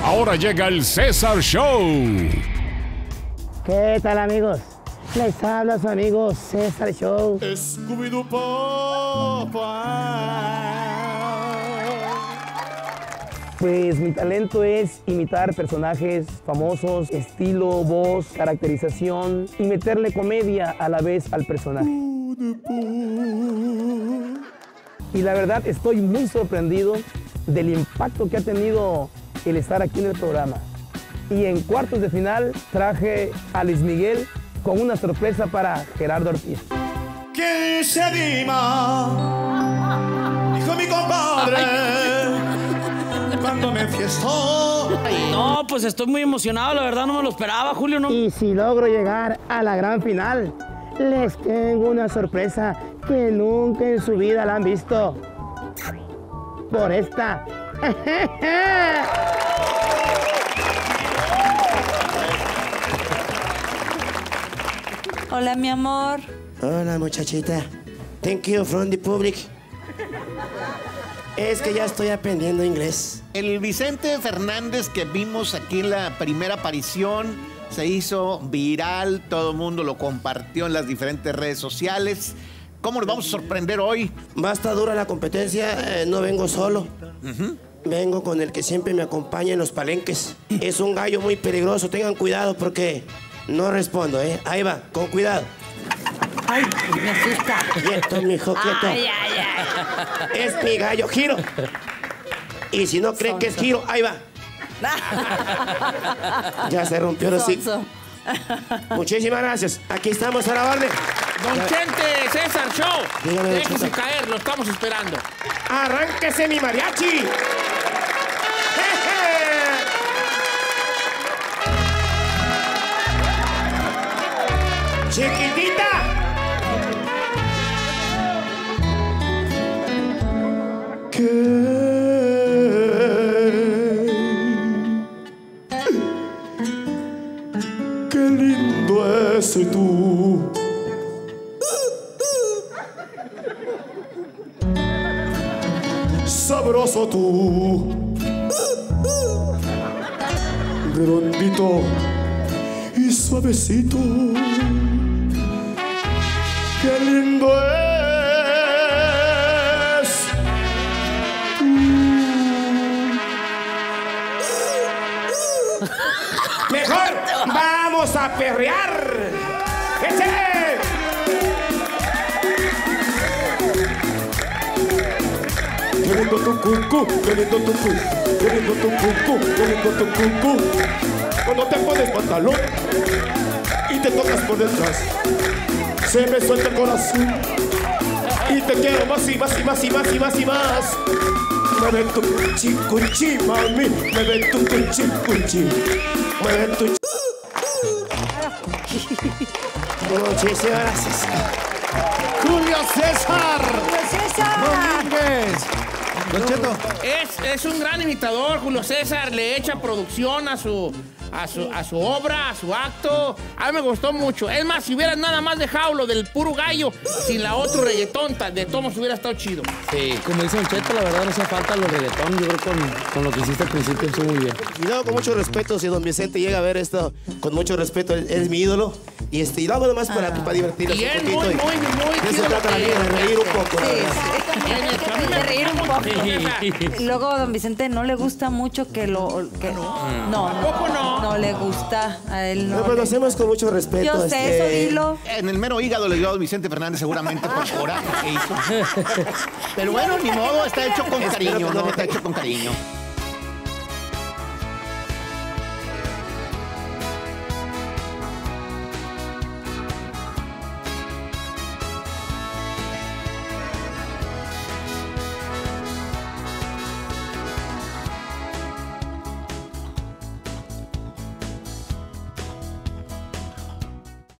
Ahora llega el César Show. ¿Qué tal, amigos? Les habla su amigo César Show. Scooby-Doo Papa. Pues mi talento es imitar personajes famosos, estilo, voz, caracterización y meterle comedia a la vez al personaje. Y la verdad estoy muy sorprendido del impacto que ha tenido el estar aquí en el programa. Y en cuartos de final traje a Luis Miguel con una sorpresa para Gerardo Ortiz. ¿Quién se anima? Dijo mi compadre cuando me enfiestó. No, pues estoy muy emocionado, la verdad no me lo esperaba, Julio, ¿no? Y si logro llegar a la gran final, les tengo una sorpresa que nunca en su vida la han visto. Por esta. Hola, mi amor. Hola, muchachita. Thank you from the public. Es que ya estoy aprendiendo inglés. El Vicente Fernández que vimos aquí en la primera aparición se hizo viral, todo el mundo lo compartió en las diferentes redes sociales. ¿Cómo nos vamos a sorprender hoy? Va a estar dura la competencia, no vengo solo. Vengo con el que siempre me acompaña en los palenques. Es un gallo muy peligroso, tengan cuidado porque no respondo, ¿eh? Ahí va, con cuidado. Ay, me asusta. Quieto, mijo, quieto. Ay, ay, ay. Es mi gallo, Giro. Y si no creen que es Giro, ahí va. Ya se rompió el hocico. Muchísimas gracias. Aquí estamos a la orden. Don Chente, César Show. Dígame, don Déjese Chente. caer, lo estamos esperando. ¡Arránquese mi mariachi! ¡Chiquitita! Qué lindo es tú. Sabroso tú. Redondito y suavecito. Qué lindo es tú. ¡Mejor! ¡Vamos a perrear! ¡Échale! Qué lindo tu cucú, qué lindo tu cucú, qué lindo tu cucú, qué lindo tu cucú. Cuando te pones pantalón y te tocas por detrás, se me suelta el corazón y te quiero más y más y más y más y más y más. Mueve tu cuchi, cuchi, mami, mueve tu cuchi, cuchi, mueve tu Muchísimas gracias. Julio César César. Domínguez. Don Cheto. Es un gran imitador, Julio César, le echa producción a su obra, a su acto. A mí me gustó mucho. Es más, si hubieras nada más dejado lo del puro gallo, sin la otro reggaetón, de todos hubiera estado chido. Sí, como dice Don Cheto, la verdad no hace falta los reggaetón. Yo creo con lo que hiciste al principio estuvo muy bien. Cuidado, con mucho respeto, si don Vicente llega a ver esto, con mucho respeto, él es mi ídolo. Y lo hago nomás para divertirnos Y un es poquito. muy de eso chido trata la lo que- vida, de reír un poco, la Sí, verdad. sí. De reír un poco. Y luego don Vicente no le gusta mucho que lo... Que, no, ¿Poco no? no le gusta a él. No, No, pues lo hacemos con mucho respeto. Yo sé, eso dilo. En el mero hígado le dio a don Vicente Fernández seguramente por coraje que hizo. Pero bueno, ni modo, está hecho con cariño, ¿no? Está hecho con cariño.